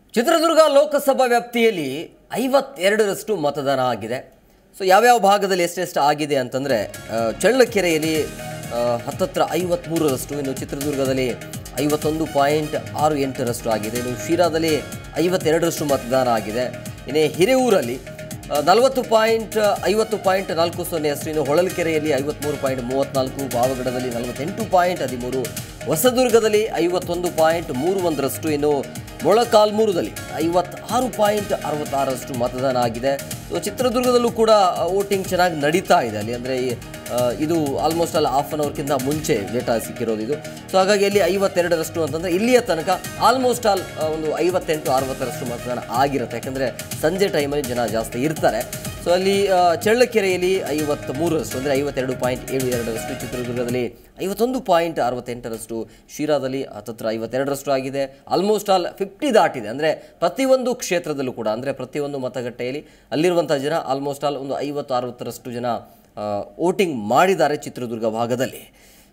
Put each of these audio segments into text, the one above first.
ಚಿತ್ರದುರ್ಗ ಲೋಕಸಭಾ ವ್ಯಾಪ್ತಿಯಲ್ಲಿ 52ರಷ್ಟು ಮತದಾನ ಆಗಿದೆ. ಸೊ ಯಾವ್ಯಾವ ಭಾಗದಲ್ಲಿ ಎಷ್ಟೆಷ್ಟು ಆಗಿದೆ ಅಂತಂದರೆ ಚಳ್ಳಕೆರೆಯಲ್ಲಿ ಹತ್ತತ್ರ 53ರಷ್ಟು, ಇನ್ನು ಚಿತ್ರದುರ್ಗದಲ್ಲಿ 51.68ರಷ್ಟು ಆಗಿದೆ, ಇನ್ನು ಶಿರಾದಲ್ಲಿ 52ರಷ್ಟು ಮತದಾನ ಆಗಿದೆ, ಇನ್ನು ಹಿರೇಯೂರಲ್ಲಿ 40.40.40 ಇನ್ನು ಹೊಳಲ್ಕೆರೆಯಲ್ಲಿ 53.34, ಪಾವಗಡದಲ್ಲಿ 48.13, ಹೊಸದುರ್ಗದಲ್ಲಿ 51.31ರಷ್ಟು, ಇನ್ನು ಮೊಳಕಾಲ್ಮೂರುದಲ್ಲಿ 56.66ರಷ್ಟು ಮತದಾನ ಆಗಿದೆ. ಚಿತ್ರದುರ್ಗದಲ್ಲೂ ಕೂಡ ವೋಟಿಂಗ್ ಚೆನ್ನಾಗಿ ನಡೀತಾ ಇದೆ ಅಲ್ಲಿ, ಅಂದರೆ ಇದು ಆಲ್ಮೋಸ್ಟ್ ಅಲ್ಲಿ ಹಾಫ್ ಆನ್ ಅವರ್ಕಿಂತ ಮುಂಚೆ ಡೇಟಾ ಸಿಕ್ಕಿರೋದು ಇದು. ಸೊ ಹಾಗಾಗಿ ಅಲ್ಲಿ 52ರಷ್ಟು ಅಂತಂದರೆ ಇಲ್ಲಿಯ ತನಕ ಆಲ್ಮೋಸ್ಟ್ ಆಲ್ ಒಂದು 58-60ರಷ್ಟು ಮತದಾನ ಆಗಿರುತ್ತೆ, ಯಾಕಂದರೆ ಸಂಜೆ ಟೈಮಲ್ಲಿ ಜನ ಜಾಸ್ತಿ ಇರ್ತಾರೆ. ಸೊ ಅಲ್ಲಿ ಚಳ್ಳಕೆರೆಯಲ್ಲಿ 53ರಷ್ಟು ಅಂದರೆ 52.72ರಷ್ಟು, ಚಿತ್ರದುರ್ಗದಲ್ಲಿ 51.68ರಷ್ಟು, ಶಿರಾದಲ್ಲಿ ಹತ್ತತ್ರ 52ರಷ್ಟು ಆಗಿದೆ. ಆಲ್ಮೋಸ್ಟ್ ಆಲ್ 50 ದಾಟಿದೆ, ಅಂದರೆ ಪ್ರತಿಯೊಂದು ಕ್ಷೇತ್ರದಲ್ಲೂ ಕೂಡ, ಅಂದರೆ ಪ್ರತಿಯೊಂದು ಮತಗಟ್ಟೆಯಲ್ಲಿ ಅಲ್ಲಿರುವಂಥ ಜನ ಆಲ್ಮೋಸ್ಟ್ ಆಲ್ ಒಂದು 50-60ರಷ್ಟು ಜನ ವೋಟಿಂಗ್ ಮಾಡಿದ್ದಾರೆ ಚಿತ್ರದುರ್ಗ ಭಾಗದಲ್ಲಿ.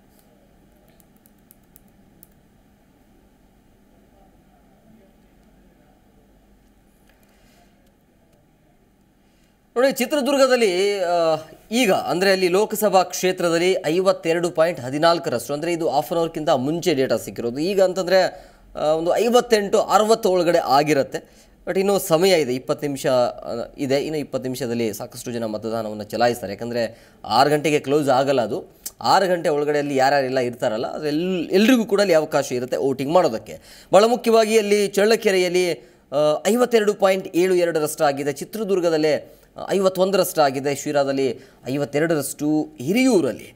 ನೋಡಿ, ಚಿತ್ರದುರ್ಗದಲ್ಲಿ ಈಗ ಅಂದರೆ ಅಲ್ಲಿ ಲೋಕಸಭಾ ಕ್ಷೇತ್ರದಲ್ಲಿ 52.14ರಷ್ಟು, ಅಂದರೆ ಇದು ಹಾಫ್ ಆನ್ ಅವರ್ಕ್ಕಿಂತ ಮುಂಚೆ ಡೇಟಾ ಸಿಕ್ಕಿರೋದು. ಈಗ ಅಂತಂದರೆ ಒಂದು 58-60 ಒಳಗಡೆ ಆಗಿರುತ್ತೆ. ಬಟ್ ಇನ್ನೂ ಸಮಯ ಇದೆ, 20 ನಿಮಿಷ ಇದೆ. ಇನ್ನು 20 ನಿಮಿಷದಲ್ಲಿ ಸಾಕಷ್ಟು ಜನ ಮತದಾನವನ್ನು ಚಲಾಯಿಸ್ತಾರೆ, ಯಾಕಂದರೆ 6 ಗಂಟೆಗೆ ಕ್ಲೋಸ್ ಆಗಲ್ಲ ಅದು. 6 ಗಂಟೆ ಒಳಗಡೆ ಅಲ್ಲಿ ಯಾರ್ಯಾರೆಲ್ಲ ಇರ್ತಾರಲ್ಲ ಅದು ಎಲ್ರಿಗೂ ಕೂಡ ಅಲ್ಲಿ ಅವಕಾಶ ಇರುತ್ತೆ ವೋಟಿಂಗ್ ಮಾಡೋದಕ್ಕೆ. ಭಾಳ ಮುಖ್ಯವಾಗಿ ಅಲ್ಲಿ ಚಳ್ಳಕೆರೆಯಲ್ಲಿ 52.72ರಷ್ಟು ಆಗಿದೆ, ಚಿತ್ರದುರ್ಗದಲ್ಲೇ 51ರಷ್ಟು ಆಗಿದೆ, ಶಿರಾದಲ್ಲಿ 52ರಷ್ಟು, ಹಿರಿಯೂರಲ್ಲಿ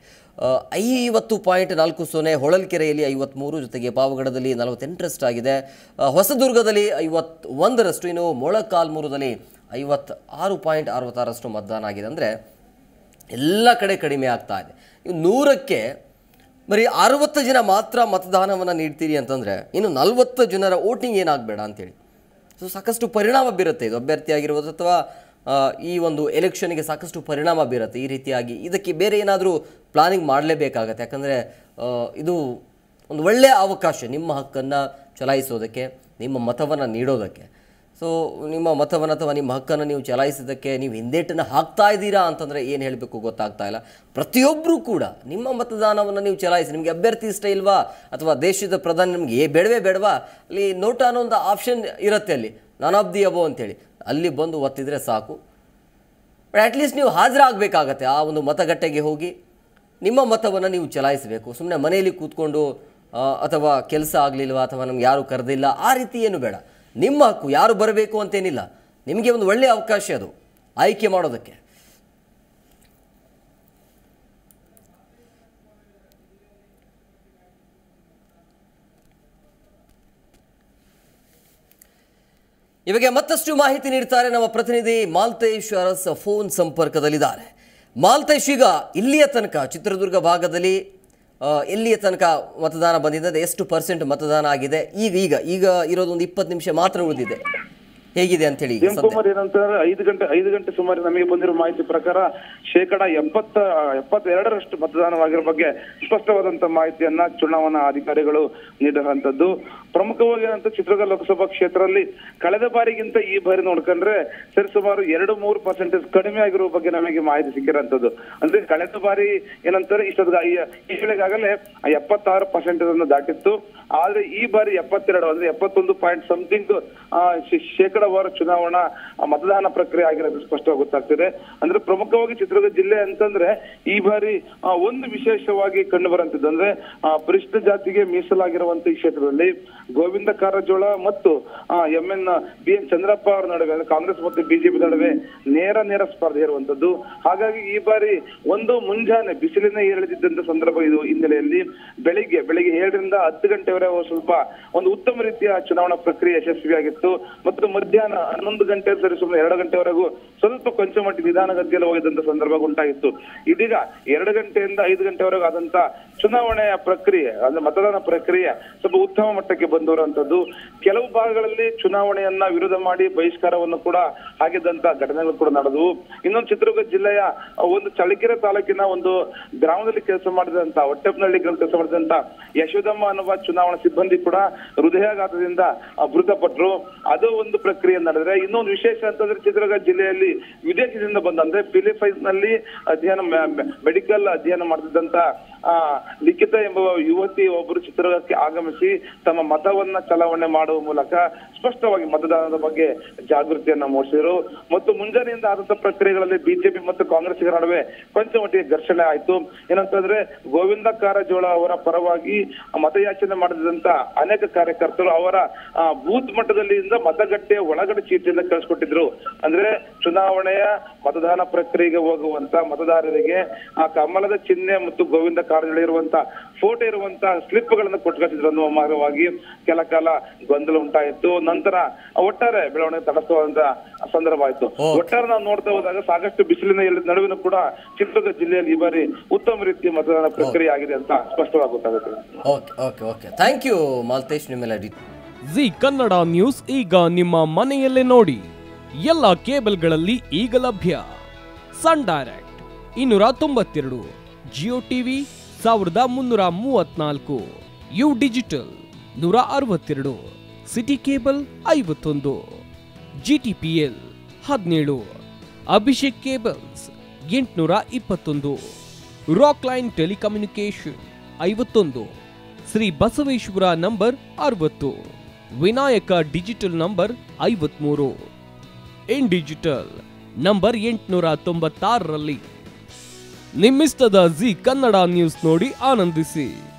50.40, ಹೊಳಲ್ಕೆರೆಯಲ್ಲಿ 53, ಜೊತೆಗೆ ಪಾವಗಡದಲ್ಲಿ 48ರಷ್ಟು ಆಗಿದೆ, ಹೊಸದುರ್ಗದಲ್ಲಿ 51ರಷ್ಟು, ಇನ್ನು ಮೊಳಕಾಲ್ಮೂರುದಲ್ಲಿ 56.66ರಷ್ಟು ಮತದಾನ ಆಗಿದೆ. ಅಂದರೆ ಎಲ್ಲ ಕಡೆ ಕಡಿಮೆ ಆಗ್ತಾ ಇದೆ. ಇನ್ನು 100ಕ್ಕೆ ಬರೀ 60 ಜನ ಮಾತ್ರ ಮತದಾನವನ್ನು ನೀಡ್ತೀರಿ ಅಂತಂದರೆ ಇನ್ನು 40 ಜನರ ವೋಟಿಂಗ್ ಏನಾಗಬೇಡ ಅಂತೇಳಿ. ಸೊ ಸಾಕಷ್ಟು ಪರಿಣಾಮ ಬೀರುತ್ತೆ ಇದು, ಅಭ್ಯರ್ಥಿಯಾಗಿರ್ಬೋದು ಅಥವಾ ಈ ಒಂದು ಎಲೆಕ್ಷನ್ಗೆ ಸಾಕಷ್ಟು ಪರಿಣಾಮ ಬೀರುತ್ತೆ. ಈ ರೀತಿಯಾಗಿ ಇದಕ್ಕೆ ಬೇರೆ ಏನಾದರೂ ಪ್ಲಾನಿಂಗ್ ಮಾಡಲೇಬೇಕಾಗತ್ತೆ, ಯಾಕಂದರೆ ಇದು ಒಂದು ಒಳ್ಳೆಯ ಅವಕಾಶ ನಿಮ್ಮ ಹಕ್ಕನ್ನು ಚಲಾಯಿಸೋದಕ್ಕೆ, ನಿಮ್ಮ ಮತವನ್ನು ನೀಡೋದಕ್ಕೆ. ಸೊ ನಿಮ್ಮ ಮತವನ್ನು ಅಥವಾ ನಿಮ್ಮ ಹಕ್ಕನ್ನು ನೀವು ಚಲಾಯಿಸೋದಕ್ಕೆ ನೀವು ಹಿಂದೇಟನ್ನು ಹಾಕ್ತಾ ಇದ್ದೀರಾ ಅಂತಂದರೆ ಏನು ಹೇಳಬೇಕು ಗೊತ್ತಾಗ್ತಾ ಇಲ್ಲ. ಪ್ರತಿಯೊಬ್ಬರೂ ಕೂಡ ನಿಮ್ಮ ಮತದಾನವನ್ನು ನೀವು ಚಲಾಯಿಸಿ. ನಿಮಗೆ ಅಭ್ಯರ್ಥಿ ಇಷ್ಟ ಇಲ್ವಾ ಅಥವಾ ದೇಶದ ಪ್ರಧಾನಿ ನಿಮಗೆ ಬೇಡವಾ, ಅಲ್ಲಿ ನೋಟಾ ಅನ್ನೋ ಒಂದು ಆಪ್ಷನ್ ಇರುತ್ತೆ, ಅಲ್ಲಿ ನಾನ್ ಆಫ್ ದಿ ಅಬೋ ಅಂತೇಳಿ ಅಲ್ಲಿ ಬಂದು ಒತ್ತಿದ್ರೆ ಸಾಕು. ಬಟ್ ಅಟ್ಲೀಸ್ಟ್ ನೀವು ಹಾಜರಾಗಬೇಕಾಗತ್ತೆ ಆ ಒಂದು ಮತಗಟ್ಟೆಗೆ ಹೋಗಿ ನಿಮ್ಮ ಮತವನ್ನು ನೀವು ಚಲಾಯಿಸಬೇಕು. ಸುಮ್ಮನೆ ಮನೆಯಲ್ಲಿ ಕೂತ್ಕೊಂಡು ಅಥವಾ ಕೆಲಸ ಆಗಲಿಲ್ವಾ ಅಥವಾ ನಮ್ಗೆ ಯಾರು ಕರೆದಿಲ್ಲ ಆ ರೀತಿ ಏನು ಬೇಡ. ನಿಮ್ಮ ಹಕ್ಕು, ಯಾರು ಬರಬೇಕು ಅಂತೇನಿಲ್ಲ, ನಿಮಗೆ ಒಂದು ಒಳ್ಳೆಯ ಅವಕಾಶ ಅದು ಆಯ್ಕೆ ಮಾಡೋದಕ್ಕೆ. ಇವಾಗ ಮತ್ತಷ್ಟು ಮಾಹಿತಿ ನೀಡ್ತಾರೆ ನಮ್ಮ ಪ್ರತಿನಿಧಿ ಮಾಲ್ತೇಶ್ ಅರಸ್, ಫೋನ್ ಸಂಪರ್ಕದಲ್ಲಿದ್ದಾರೆ. ಮಾಲ್ತೇಶ್, ಈಗ ಇಲ್ಲಿಯ ತನಕ ಚಿತ್ರದುರ್ಗ ಭಾಗದಲ್ಲಿ ಎಲ್ಲಿಯ ತನಕ ಮತದಾನ ಬಂದಿದೆ, ಎಷ್ಟು % ಮತದಾನ ಆಗಿದೆ? ಈಗ ಇರೋದು ಒಂದು 20 ನಿಮಿಷ ಮಾತ್ರ ಉಳಿದಿದೆ, ಹೇಗಿದೆ ಅಂತ ಹೇಳಿ? ಏನಂತಾರೆ 5 ಗಂಟೆ ಸುಮಾರು ನಮಗೆ ಬಂದಿರೋ ಮಾಹಿತಿ ಪ್ರಕಾರ 72% ಮತದಾನವಾಗಿರೋ ಬಗ್ಗೆ ಸ್ಪಷ್ಟವಾದಂತ ಮಾಹಿತಿಯನ್ನ ಚುನಾವಣಾ ಅಧಿಕಾರಿಗಳು ನೀಡಿರುವಂತದ್ದು. ಪ್ರಮುಖವಾಗಿ ಏನಂತ ಚಿತ್ರದುರ್ಗ ಲೋಕಸಭಾ ಕ್ಷೇತ್ರದಲ್ಲಿ ಕಳೆದ ಬಾರಿಗಿಂತ ಈ ಬಾರಿ ನೋಡ್ಕೊಂಡ್ರೆ ಸರಿಸುಮಾರು 2-3% ಕಡಿಮೆ ಆಗಿರೋ ಬಗ್ಗೆ ನಮಗೆ ಮಾಹಿತಿ ಸಿಕ್ಕಿರೋಂಥದ್ದು. ಅಂದ್ರೆ ಕಳೆದ ಬಾರಿ ಏನಂತಾರೆ ಈ ವೇಳೆಗಾಗಲೇ 76% ದಾಟಿತ್ತು. ಆದ್ರೆ ಈ ಬಾರಿ 72 ಅಂದ್ರೆ 71 ಪಾಯಿಂಟ್ ಸಮಥಿಂಗ್ ಶೇಕಡಾವಾರು ಚುನಾವಣಾ ಮತದಾನ ಪ್ರಕ್ರಿಯೆ ಆಗಿರೋದು ಸ್ಪಷ್ಟವಾಗಿ ಗೊತ್ತಾಗ್ತಿದೆ. ಅಂದ್ರೆ ಪ್ರಮುಖವಾಗಿ ಚಿತ್ರದುರ್ಗ ಜಿಲ್ಲೆ ಅಂತಂದ್ರೆ ಈ ಬಾರಿ ಒಂದು ವಿಶೇಷವಾಗಿ ಕಂಡು ಬರುವಂತದ್ದು ಅಂದ್ರೆ ಪರಿಶಿಷ್ಟ ಜಾತಿಗೆ ಮೀಸಲಾಗಿರುವಂತ ಈ ಕ್ಷೇತ್ರದಲ್ಲಿ ಗೋವಿಂದ ಕಾರಜೋಳ ಮತ್ತು BN ಚಂದ್ರಪ್ಪ ಅವರ ನಡುವೆ, ಕಾಂಗ್ರೆಸ್ ಮತ್ತು ಬಿಜೆಪಿ ನಡುವೆ ನೇರ ಸ್ಪರ್ಧೆ ಇರುವಂತದ್ದು. ಹಾಗಾಗಿ ಈ ಬಾರಿ ಒಂದು ಮುಂಜಾನೆ ಬಿಸಿಲಿನ ಏರಿಳಿದ್ದಂತ ಸಂದರ್ಭ ಇದು ಹಿನ್ನೆಲೆಯಲ್ಲಿ ಬೆಳಿಗ್ಗೆ 7ರಿಂದ 10 ಗಂಟೆವರೆಗೆ ಸ್ವಲ್ಪ ಒಂದು ಉತ್ತಮ ರೀತಿಯ ಚುನಾವಣಾ ಪ್ರಕ್ರಿಯೆ ಯಶಸ್ವಿಯಾಗಿತ್ತು. ಮತ್ತು ಮಧ್ಯಾಹ್ನ 11 ಗಂಟೆ ಸರಿ ಸುಮಾರು 2 ಗಂಟೆವರೆಗೂ ಸ್ವಲ್ಪ ಕೊಂಚ ಮಟ್ಟಿಗೆ ನಿಧಾನಗತಿಯಲ್ಲಿ ಹೋಗಿದ್ದಂತ ಸಂದರ್ಭ ಉಂಟಾಗಿತ್ತು. ಇದೀಗ 2 ಗಂಟೆಯಿಂದ 5 ಗಂಟೆವರೆಗೂ ಆದಂತ ಚುನಾವಣೆಯ ಪ್ರಕ್ರಿಯೆ ಅಂದ್ರೆ ಮತದಾನ ಪ್ರಕ್ರಿಯೆ ಸ್ವಲ್ಪ ಉತ್ತಮ ಮಟ್ಟಕ್ಕೆ ಬಂದಿರುವಂತದ್ದು. ಕೆಲವು ಭಾಗಗಳಲ್ಲಿ ಚುನಾವಣೆಯನ್ನ ವಿರೋಧ ಮಾಡಿ ಬಹಿಷ್ಕಾರವನ್ನು ಕೂಡ ಆಗಿದ್ದಂತ ಘಟನೆಗಳು ಕೂಡ ನಡೆದವು. ಇನ್ನೊಂದು ಚಿತ್ರದುರ್ಗ ಜಿಲ್ಲೆಯ ಒಂದು ಚಳ್ಳಕೆರೆ ತಾಲೂಕಿನ ಒಂದು ಗ್ರಾಮದಲ್ಲಿ ಕೆಲಸ ಮಾಡಿದಂತ ಹೊಟ್ಟೆಪ್ಪನಹಳ್ಳಿ ಕೆಲಸ ಮಾಡಿದಂತ ಯಶೋದಮ್ಮ ಅನ್ನುವ ಚುನಾವಣಾ ಸಿಬ್ಬಂದಿ ಕೂಡ ಹೃದಯಾಘಾತದಿಂದ ಮೃತಪಟ್ಟರು. ಅದು ಒಂದು ಪ್ರಕ್ರಿಯೆ ನಡೆದ್ರೆ, ಇನ್ನೊಂದು ವಿಶೇಷ ಅಂತಂದ್ರೆ ಚಿತ್ರದುರ್ಗ ಜಿಲ್ಲೆಯಲ್ಲಿ ವಿದೇಶದಿಂದ ಬಂದಂದ್ರೆ ಫಿಲಿಪೈನ್ಸ್ ನಲ್ಲಿ ಮೆಡಿಕಲ್ ಅಧ್ಯಯನ ಮಾಡ್ತಿದ್ದಂತ ಲಿಖಿತ ಎಂಬ ಯುವತಿ ಒಬ್ಬರು ಚಿತ್ರದುರ್ಗಕ್ಕೆ ಆಗಮಿಸಿ ತಮ್ಮ ಮತವನ್ನ ಚಲಾವಣೆ ಮಾಡುವ ಮೂಲಕ ಸ್ಪಷ್ಟವಾಗಿ ಮತದಾನದ ಬಗ್ಗೆ ಜಾಗೃತಿಯನ್ನ ಮೂಡಿಸಿದರು. ಮತ್ತು ಮುಂಜಾನೆಯಿಂದ ಆದಂತ ಪ್ರಕ್ರಿಯೆಗಳಲ್ಲಿ ಬಿಜೆಪಿ ಮತ್ತು ಕಾಂಗ್ರೆಸ್ಸಿಗರ ನಡುವೆ ಕೊಂಚ ಮಟ್ಟಿಗೆ ಘರ್ಷಣೆ ಆಯ್ತು. ಏನಂತಂದ್ರೆ ಗೋವಿಂದ ಕಾರಜೋಳ ಅವರ ಪರವಾಗಿ ಮತಯಾಚನೆ ಮಾಡಿದಂತ ಅನೇಕ ಕಾರ್ಯಕರ್ತರು ಅವರ ಬೂತ್ ಮಟ್ಟದಲ್ಲಿಂದ ಮತಗಟ್ಟೆಯ ಒಳಗಡೆ ಚೀಟಿಯಿಂದ ಕಳಿಸ್ಕೊಟ್ಟಿದ್ರು. ಅಂದ್ರೆ ಚುನಾವಣೆಯ ಮತದಾನ ಪ್ರಕ್ರಿಯೆಗೆ ಹೋಗುವಂತ ಮತದಾರರಿಗೆ ಆ ಕಮಲದ ಚಿಹ್ನೆ ಮತ್ತು ಗೋವಿಂದ ಕಾರಜೋಳ ಇರುವಂತ ಫೋಟೋ ಇರುವಂತ ಸ್ಲಿಪ್ ಗಳನ್ನ ಕೊಟ್ಕೊಳ್ತಿದ್ರು ಅನ್ನುವ ಮಾರ್ಗವಾಗಿ ಕೆಲ ಕಾಲ ಗೊಂದಲ ಉಂಟಾಯಿತು. ನಂತರ ಒಟ್ಟಾರೆ ಬೆಳವಣಿಗೆ ತಡಸ್ತುವಂತ ಸಂದರ್ಭ ಆಯ್ತು. ಒಟ್ಟಾರೆ ನಾವು ನೋಡ್ತಾ ಹೋದಾಗ ಸಾಕಷ್ಟು ಬಿಸಿಲಿನ ನಡುವಿನ ಕೂಡ ಚಿತ್ರದುರ್ಗ ಜಿಲ್ಲೆಯಲ್ಲಿ ಈ ಬಾರಿ ಉತ್ತಮ ರೀತಿಯ ಮತದಾನ ಪ್ರಕ್ರಿಯೆ ಆಗಿದೆ ಅಂತ ಸ್ಪಷ್ಟವಾಗಿ ಗೊತ್ತಾಗುತ್ತೆ. Okay thank you Maltesh. ನಿಮ್ಮೆಲ್ಲ ಜಿ ಕನ್ನಡ ನ್ಯೂಸ್ ಈಗ ನಿಮ್ಮ ಮನೆಯಲ್ಲೇ ನೋಡಿ. ಎಲ್ಲ ಕೇಬಲ್ಗಳಲ್ಲಿ ಈಗ ಲಭ್ಯ. Sun Direct 292, Jio TV 1334, U Digital 162, City Cable 51, GTPL 17, Abhishek cables 821, Rock Line telecommunication 51, Shri Basaveshwara number 60, Vinayaka digital number 53, in digital number 896ರಲ್ಲಿ. ನಿಮ್ಮಿಸ್ತದ ಜಿ ಕನ್ನಡ ನ್ಯೂಸ್ ನೋಡಿ ಆನಂದಿಸಿ.